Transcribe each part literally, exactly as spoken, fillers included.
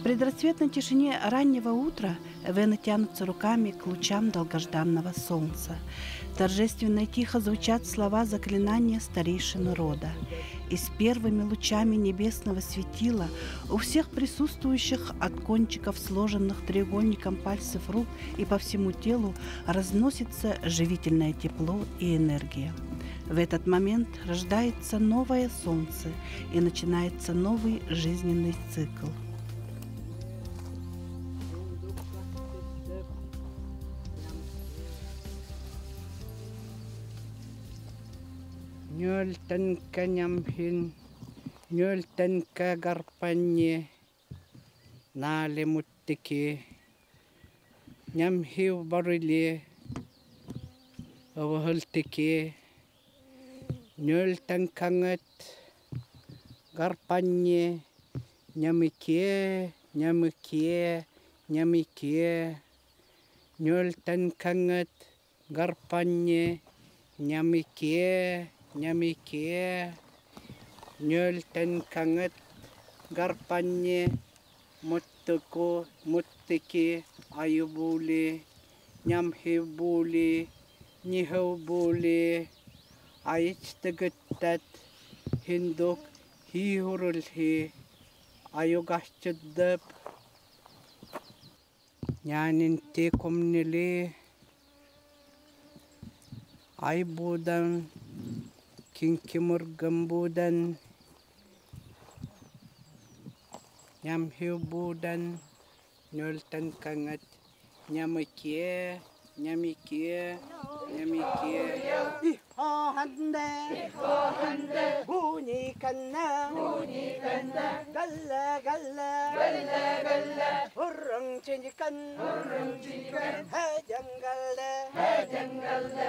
предрассветной тишине раннего утра вены тянутся руками к лучам долгожданного солнца. Торжественно и тихо звучат слова заклинания старейшин рода. И с первыми лучами небесного светила у всех присутствующих от кончиков сложенных треугольником пальцев рук и по всему телу разносится живительное тепло и энергия. В этот момент рождается новое солнце и начинается новый жизненный цикл. Нёльтен канямхин, нёльтен кагарпанье, нале муттики, нямхив барыле, овахылтики, нёльтен кангет, гарпанье, нямике, нямике, нямике, нёльтен кангет, гарпанье, нямике, Нямике, нёльтен кангет, гарпанье, муттыку, муттыки, аюбули, нямхибули, нихубули, айчтыгыттат, хиндук, хихурулхи, аюгашчыддып, нянинти кумнили, айбудан, Kinkimurgambudan, Nyamhiubudan, Noltan Kangat, Nyamikie, Nyamikie, Nyamikie. Ihahande, Ihahande, Buni Kanna, Buni Kanna, Galla Galla, Galla Galla, Urrung Chinikan, Urrung Chinikan, Hajangalle, Hajangalle,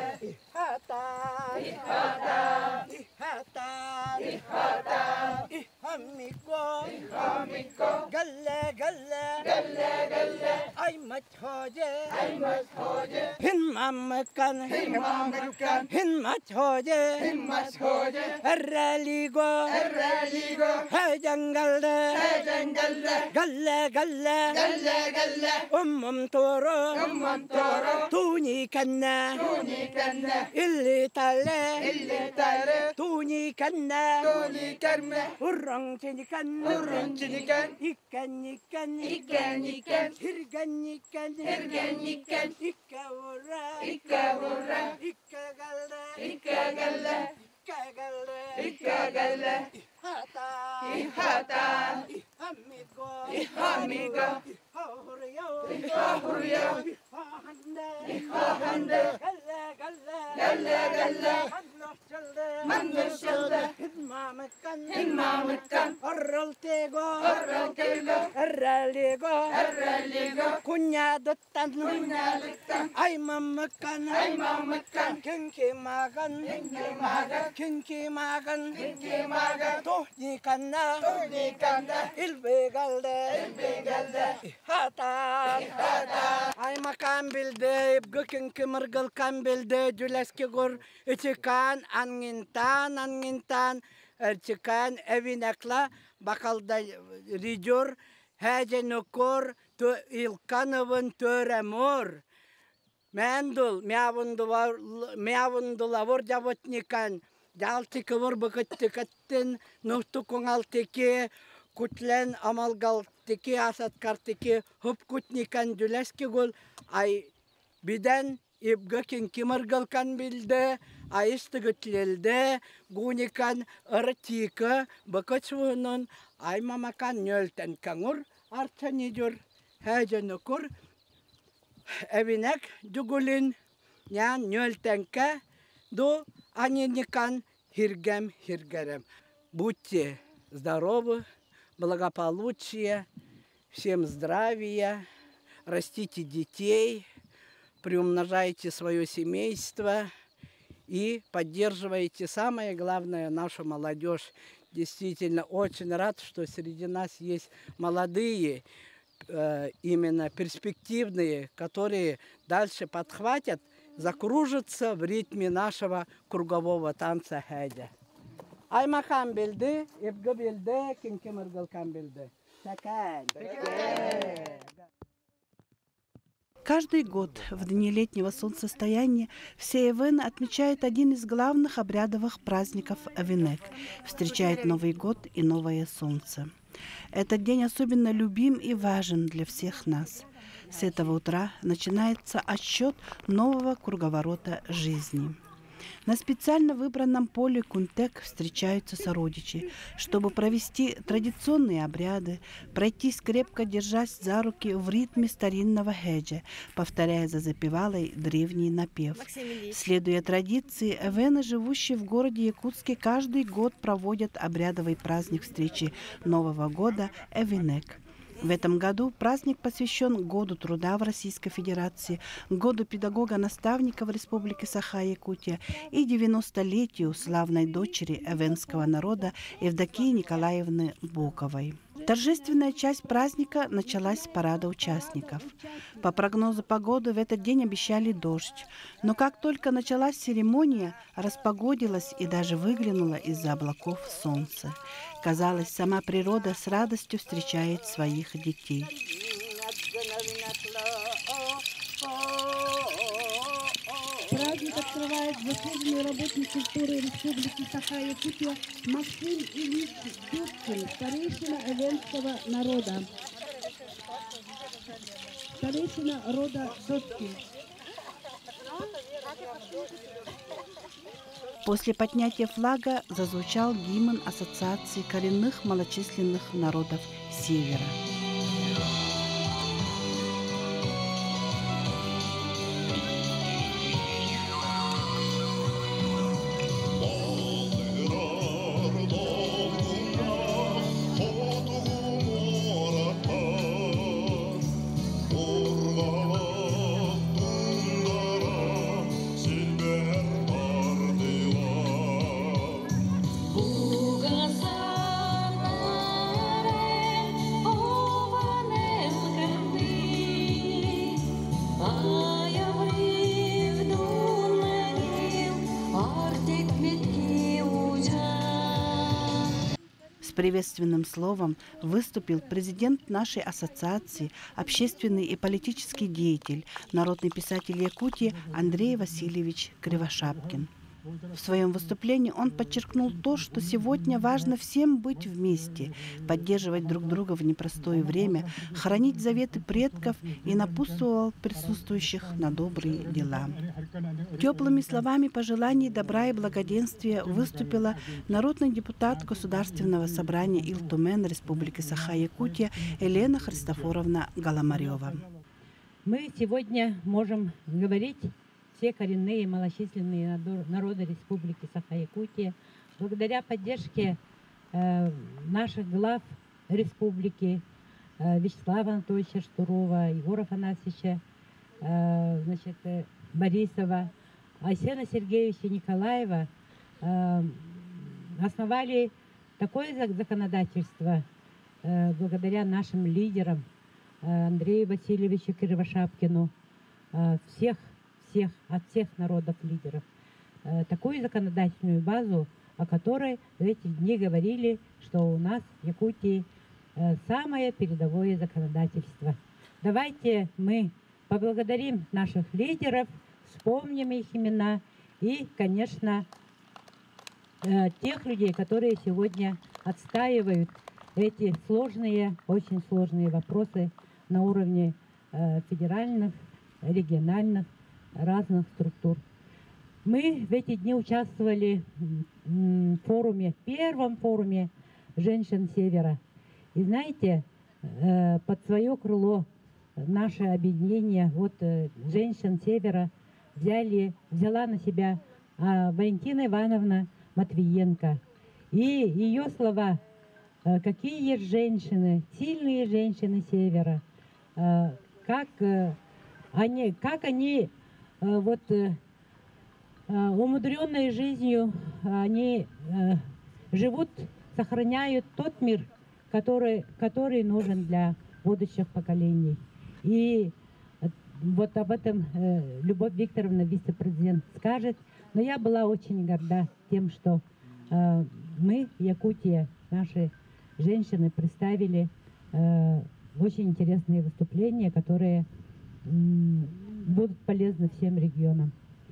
Ihatan, Ihatan, Ihatan, Ihatan, Ihamiko, Ihamiko, Galla Galla, Galla Galla, Aymat Hoje, Aymat Hoje, Hinmamakan, Hinmamakan, Hinmat Hoje, Hinmat Hoje, Erraligo, Erraligo, Hajangalle, Hajangalle, Galla Galla, Galla Galla, Ummum Toro, Ummum Toro, Tuni Kanna, Tuni Kanna, Illi Tale, Illi Tale, Tuni Kanna, Tuni Kanna, Urrung Chinikan, Urrung Chinikan, Ikan Ikan, Ikan Ikan, Hirgan Ikan, Hirgan Ikan, Ikawura, Ikawura, Ikagalla, Ikagalla, Ikagalla, Ikagalla, Ihata, Ihata, Ihamigo, Ihamigo, Ihahuryo, Ihahuryo, Ihahande, Ihahande, Galla Galla, Galla Galla, Mannoshilde, Mannoshilde, Himamakan, Himamakan, Orroltego, Orroltego, Erraligo, Erraligo, Kunyaduttan, Kunyaduttan, Aymamakan, Aymamakan, Kinkimagan, Kinkimagan, Kinkimagan, Kinkimagan, Tohnikanna, Tohnikanna, Ilbegalde, Ilbegalde, Ihatan, Ihatan, Aymakan bilde, Ibgökin Kimirgal kan bilde, Juleski gur, İçikan, Angintan, Angintan, Erçikan, Evinekla, Bakalda Ridur, Hece Nukur, İlkanovun Töremur, Mendul, Meavundulavur Javotnikan, Jaltikavur Bukatikatin, Nuhtukungaltiki, Kutlen Amalgaltiki, Asatkartiki, Hupkutnikan, Juleski gul, Ay Biden, İbgökin Kimirgalkan bilde, Ayıstıgıtlelde, Gunikan Artika, Bakatsuunun, Aymamakan Nölten Kangur, Artanidur, Hejenukur, Evinek, Dugulin, Nyan Nöltenke, Do Анинникан Хиргем Хиргерем. Будьте здоровы, благополучия, всем здравия, растите детей, приумножайте свое семейство и поддерживайте, самое главное, нашу молодежь. Действительно, очень рад, что среди нас есть молодые, э, именно перспективные, которые дальше подхватят, закружится в ритме нашего кругового танца хэдя. Аймакан билди, Ибгы билди, Кинкимиргалкан билди. Каждый год в дни летнего солнцестояния все эвены отмечают один из главных обрядовых праздников Эвенек – встречает Новый год и новое солнце. Этот день особенно любим и важен для всех нас. С этого утра начинается отсчет нового круговорота жизни. На специально выбранном поле Кунтек встречаются сородичи, чтобы провести традиционные обряды, пройтись крепко держась за руки в ритме старинного хеджа, повторяя за запевалой древний напев. Следуя традиции, эвены, живущие в городе Якутске, каждый год проводят обрядовый праздник встречи Нового года Эвенек. В этом году праздник посвящен Году труда в Российской Федерации, Году педагога-наставника в Республике Саха-Якутия и девяностолетию славной дочери эвенского народа Евдокии Николаевны Боковой. Торжественная часть праздника началась с парада участников. По прогнозу погоды в этот день обещали дождь, но как только началась церемония, распогодилось и даже выглянуло из-за облаков солнце. Казалось, сама природа с радостью встречает своих детей. Праздник открывает заслуженный работник культуры Республики Саха-Якутия Максим Ильич Дудкин, старейшина эвенского народа. Старейшина рода Дудкин. После поднятия флага зазвучал гимн Ассоциации коренных малочисленных народов Севера. С приветственным словом выступил президент нашей ассоциации, общественный и политический деятель, народный писатель Якутии Андрей Васильевич Кривошапкин. В своем выступлении он подчеркнул то, что сегодня важно всем быть вместе, поддерживать друг друга в непростое время, хранить заветы предков и напутствовал присутствующих на добрые дела. Теплыми словами пожеланий добра и благоденствия выступила народный депутат Государственного собрания Ил-Тумен Республики Саха-Якутия Елена Христофоровна Галамарева. Мы сегодня можем говорить все коренные малочисленные народы Республики Саха-Якутия, благодаря поддержке э, наших глав республики э, Вячеслава Анатольевича Штурова, Егора Афанасьевича, э, значит, э, Борисова, Айсена Сергеевича Николаева, э, основали такое законодательство э, благодаря нашим лидерам э, Андрею Васильевичу Кривошапкину, э, всех всех, от всех народов лидеров, э, такую законодательную базу, о которой в эти дни говорили, что у нас в Якутии э, самое передовое законодательство. Давайте мы поблагодарим наших лидеров, вспомним их имена и, конечно, э, тех людей, которые сегодня отстаивают эти сложные, очень сложные вопросы на уровне э, федеральных, региональных, разных структур. Мы в эти дни участвовали в форуме, в первом форуме женщин Севера. И знаете, под свое крыло наше объединение вот, женщин Севера взяли, взяла на себя Валентина Ивановна Матвиенко. И ее слова: какие есть женщины, сильные женщины Севера, как они, как они вот умудренные жизнью, они живут, сохраняют тот мир, который, который нужен для будущих поколений. И вот об этом Любовь Викторовна, вице-президент, скажет. Но я была очень горда тем, что мы, Якутия, наши женщины, представили э, очень интересные выступления, которые м, будут полезны всем регионам.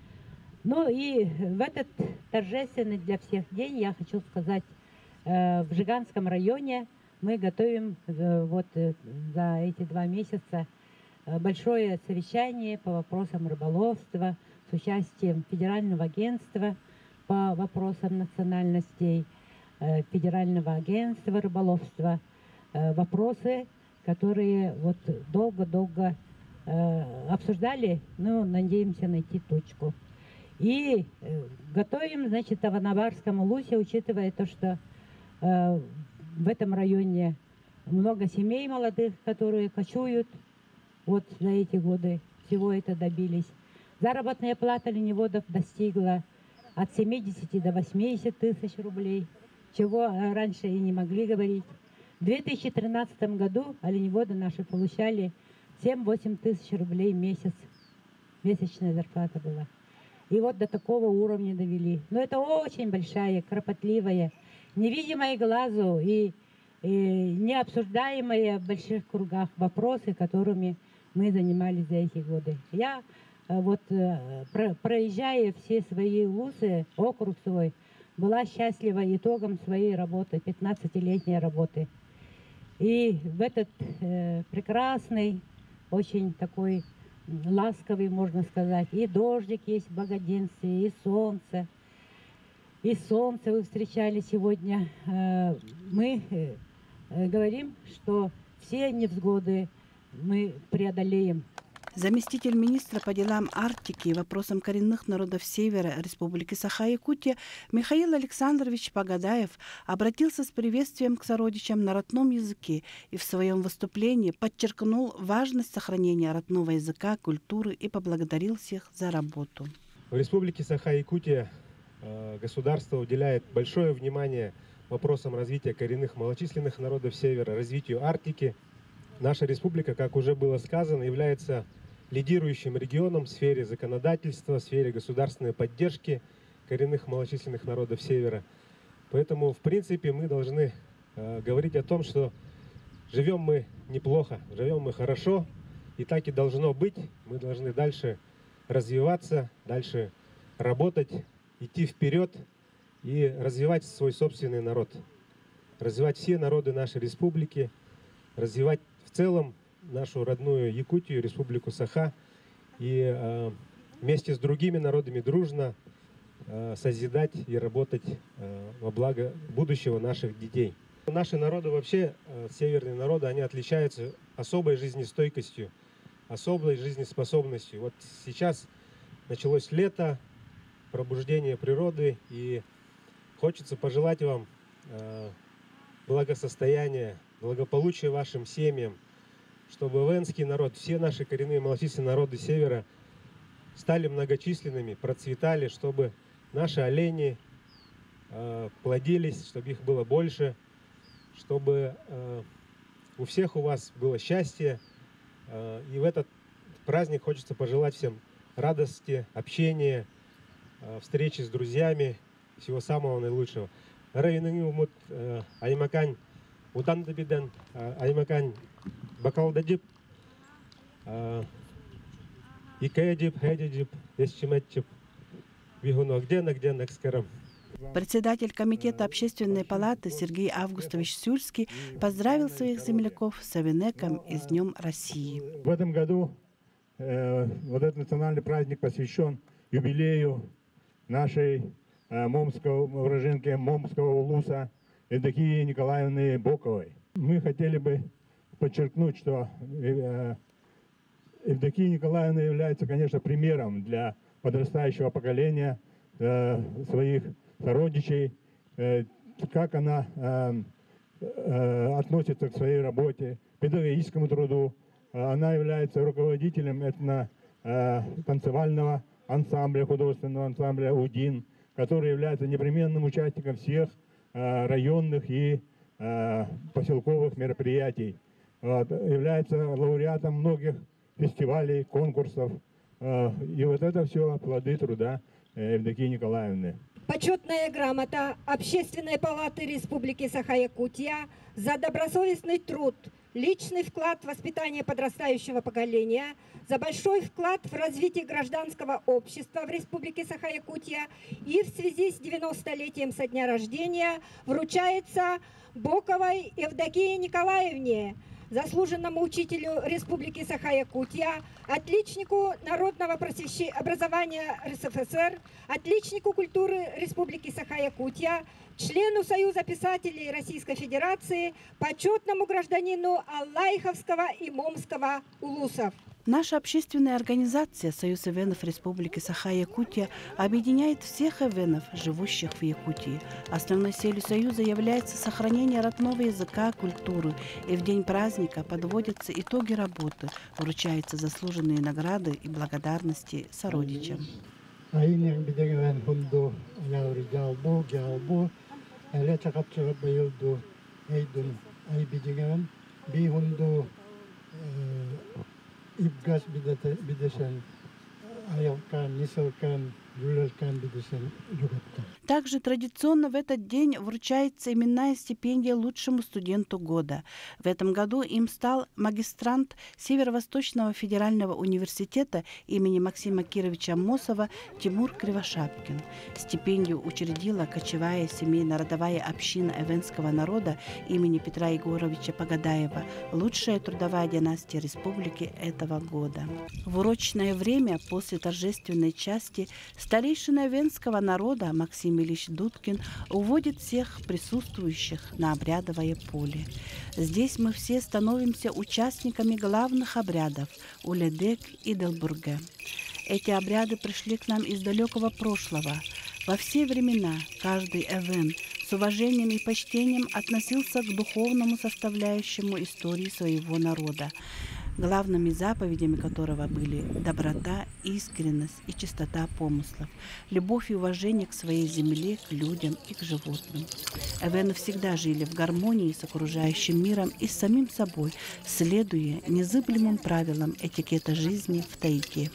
Ну и в этот торжественный для всех день я хочу сказать, э, в Жиганском районе мы готовим э, вот э, за эти два месяца э, большое совещание по вопросам рыболовства с участием Федерального агентства по вопросам национальностей, э, Федерального агентства рыболовства. Э, вопросы, которые вот долго-долго э, обсуждали, но надеемся найти точку. И э, готовим, значит, в Аванабарском улусе, учитывая то, что э, в этом районе много семей молодых, которые кочуют, вот за эти годы всего это добились. Заработная плата оленеводов достигла от семидесяти до восьмидесяти тысяч рублей, чего раньше и не могли говорить. В две тысячи тринадцатом году оленеводы наши получали семь-восемь тысяч рублей в месяц. Месячная зарплата была. И вот до такого уровня довели. Но это очень большая, кропотливая, невидимая глазу и, и необсуждаемые в больших кругах вопросы, которыми мы занимались за эти годы. Я вот про, проезжая все свои улусы, округ свой, была счастлива итогом своей работы, пятнадцатилетней работы. И в этот э, прекрасный, очень такой ласковый, можно сказать, и дождик есть в Богодинстве, и солнце. И солнце вы встречали сегодня. Э, мы э, говорим, что все невзгоды мы преодолеем. Заместитель министра по делам Арктики и вопросам коренных народов Севера Республики Саха-Якутия Михаил Александрович Погадаев обратился с приветствием к сородичам на родном языке и в своем выступлении подчеркнул важность сохранения родного языка, культуры и поблагодарил всех за работу. В Республике Саха-Якутия государство уделяет большое внимание вопросам развития коренных малочисленных народов Севера, развитию Арктики. Наша республика, как уже было сказано, является лидирующим регионом в сфере законодательства, в сфере государственной поддержки коренных малочисленных народов Севера. Поэтому, в принципе, мы должны э, говорить о том, что живем мы неплохо, живем мы хорошо, и так и должно быть. Мы должны дальше развиваться, дальше работать, идти вперед и развивать свой собственный народ, развивать все народы нашей республики, развивать в целом нашу родную Якутию, республику Саха, и э, вместе с другими народами дружно э, созидать и работать э, во благо будущего наших детей. Наши народы вообще, э, северные народы, они отличаются особой жизнестойкостью, особой жизнеспособностью. Вот сейчас началось лето, пробуждение природы, и хочется пожелать вам э, благосостояния, благополучия вашим семьям, чтобы венский народ, все наши коренные малочисленные народы Севера стали многочисленными, процветали, чтобы наши олени э, плодились, чтобы их было больше, чтобы э, у всех у вас было счастье. Э, и в этот праздник хочется пожелать всем радости, общения, э, встречи с друзьями, всего самого наилучшего. Аймакань удан дебиден, аймакань бакалдадип, икаядип, хедидип, эсчиметчип, вигунок-денок-денок скарам. Председатель комитета Общественной палаты Сергей Августович Сюльский поздравил своих земляков с Авинеком и с Днем России. В этом году э, вот этот национальный праздник посвящен юбилею нашей э, момского, уроженки Момского улуса Евдокии Николаевны Боковой. Мы хотели бы подчеркнуть, что э, Евдокия Николаевна является, конечно, примером для подрастающего поколения э, своих сородичей, э, как она э, э, относится к своей работе, педагогическому труду. Она является руководителем этно-танцевального ансамбля, художественного ансамбля «Удин», который является непременным участником всех э, районных и э, поселковых мероприятий. Вот, является лауреатом многих фестивалей, конкурсов. Э, и вот это все плоды труда Евдокии Николаевны. Почетная грамота Общественной палаты Республики Саха-Якутия за добросовестный труд, личный вклад в воспитание подрастающего поколения, за большой вклад в развитие гражданского общества в Республике Саха-Якутия и в связи с девяностолетием со дня рождения вручается Боковой Евдокии Николаевне, заслуженному учителю Республики Саха-Якутия, отличнику народного просвещения образования РСФСР, отличнику культуры Республики Саха-Якутия, члену Союза писателей Российской Федерации, почетному гражданину Аллайховского и Момского улусов. Наша общественная организация «Союз эвенов Республики Саха-Якутия» объединяет всех эвенов, живущих в Якутии. Основной целью Союза является сохранение родного языка, культуры, и в день праздника подводятся итоги работы, вручаются заслуженные награды и благодарности сородичам. Ибгас бидешен, аялкан, нисалкан, юлалкан бидешен, югаттан. Также традиционно в этот день вручается именная стипендия лучшему студенту года. В этом году им стал магистрант Северо-Восточного федерального университета имени Максима Кировича Мосова Тимур Кривошапкин. Стипендию учредила кочевая семейно-родовая община эвенского народа имени Петра Егоровича Погадаева, лучшая трудовая династия республики этого года. В урочное время после торжественной части старейшина эвенского народа Максим Ильич Дудкин уводит всех присутствующих на обрядовое поле. Здесь мы все становимся участниками главных обрядов Уледек и Делбурге. Эти обряды пришли к нам из далекого прошлого. Во все времена каждый эвен с уважением и почтением относился к духовному составляющему истории своего народа, главными заповедями которого были доброта, искренность и чистота помыслов, любовь и уважение к своей земле, к людям и к животным. Эвены всегда жили в гармонии с окружающим миром и с самим собой, следуя незыблемым правилам этикета жизни в тайге.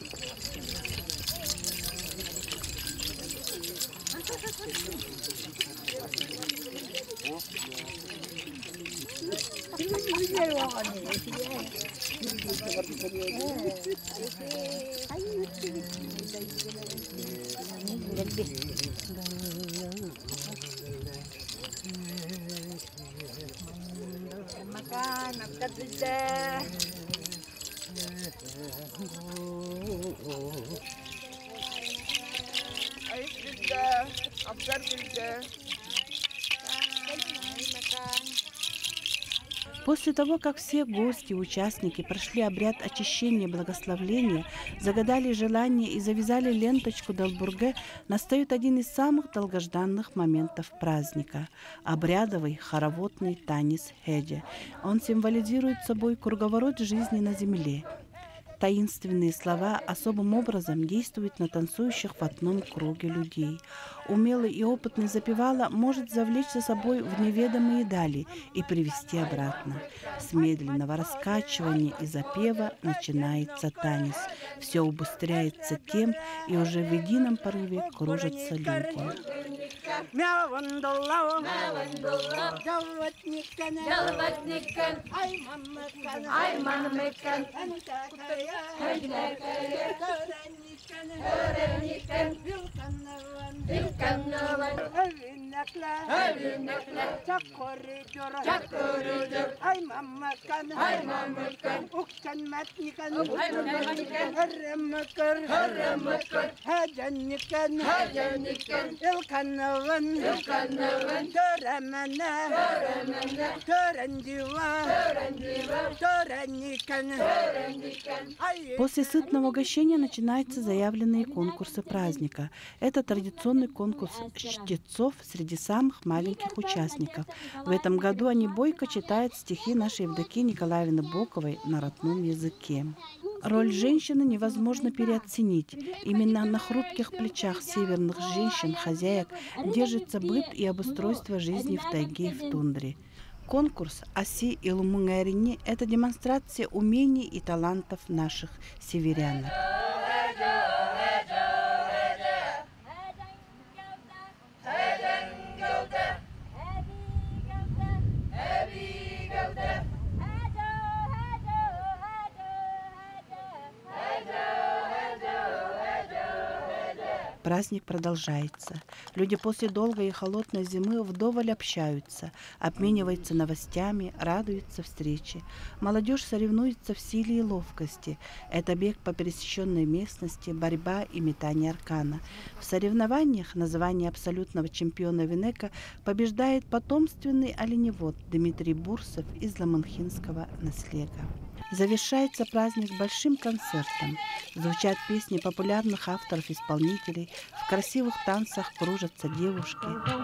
После того, как все гости и участники прошли обряд очищения и благословления, загадали желание и завязали ленточку Делбурге, настает один из самых долгожданных моментов праздника – обрядовый хороводный танец Хеде. Он символизирует собой круговорот жизни на земле. Таинственные слова особым образом действуют на танцующих в одном круге людей. Умелый и опытный запевала может завлечь за собой в неведомые дали и привести обратно. С медленного раскачивания и запева начинается танец. Все убыстряется тем, и уже в едином порыве кружатся люди. После сытного угощения начинаются заявленные конкурсы праздника. Это традиционный конкурс чтецов среди самых маленьких участников. В этом году они бойко читают стихи нашей Евдокии Николаевны Боковой на родном языке. Роль женщины невозможно переоценить. Именно на хрупких плечах северных женщин, хозяек, держится быт и обустройство жизни в тайге и в тундре. Конкурс «Аси и Лумунгарине» – это демонстрация умений и талантов наших северян. Праздник продолжается. Люди после долгой и холодной зимы вдоволь общаются, обмениваются новостями, радуются встрече. Молодежь соревнуется в силе и ловкости. Это бег по пересеченной местности, борьба и метание аркана. В соревнованиях на звание абсолютного чемпиона Венека побеждает потомственный оленевод Дмитрий Бурсов из Ламанхинского наслега. Завершается праздник большим концертом. Звучат песни популярных авторов-исполнителей, в красивых танцах кружатся девушки.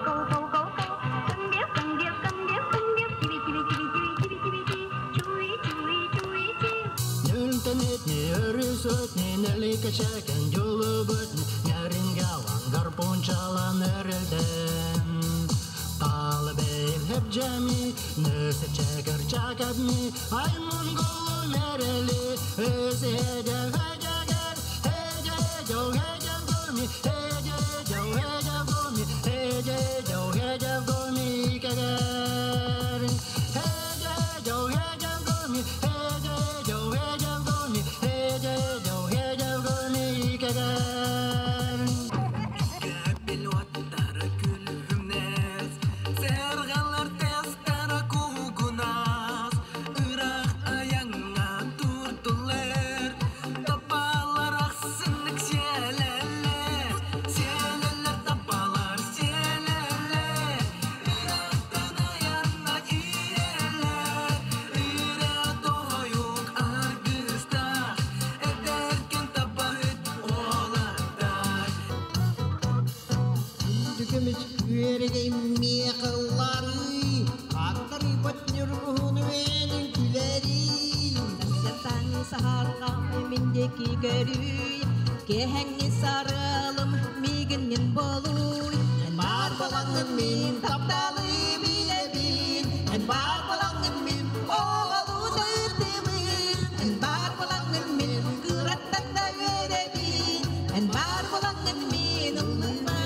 Kehengi saralım miginin boluy en bar balangın min taptalı bile bin en bar balangın min oğlu da ötemin en bar balangın min kırattan da verebin en bar balangın min umma.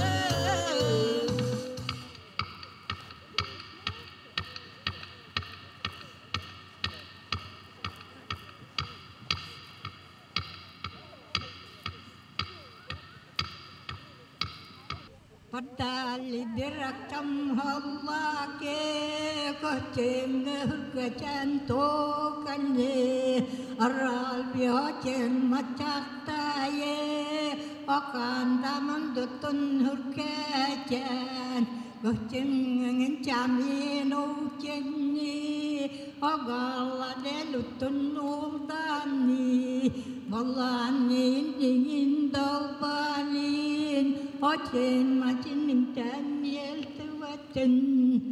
Padali direkam halake kaceng kacan tokanye aral bihajen macaktaye akan daman dutun hurkajan kaceng ngin jamin ujenni agala delutun urdani malanin ingin dalbanin ở trên mà trên mình trên nhel tư quá trình.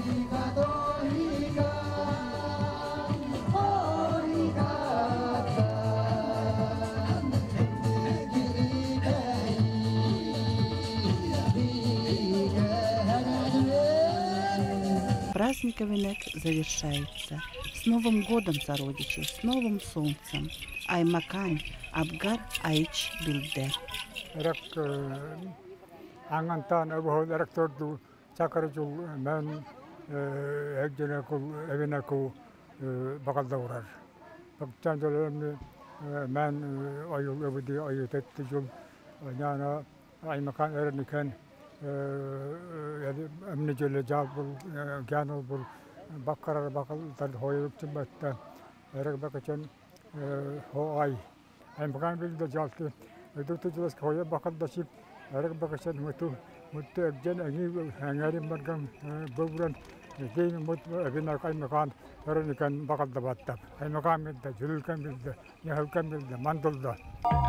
Праздник Венек завершается. С Новым годом, сородичи, с новым солнцем. Аймакань, Абгар, Айч, Билдер. Рак ангантан або директорду чакаржул мен эгденекул эвенеку багалдаурар. Бактан жолын мен айыл öbüdi ayıt etti jul yana Аймакан эрникен yani emni jole jabul gyanul bul bakkarar bakal tad hoyup timbatta erek bakachen ho ay Аймакан bilde jaltı Doktor jelas hoya bakal dasip erek bakachen mutu mutu ebjen agi hangari margam boburan Zeyn mut evinak Аймакан erniken bakal da batta Аймакан bilde julkan bilde yahukan bilde mandulda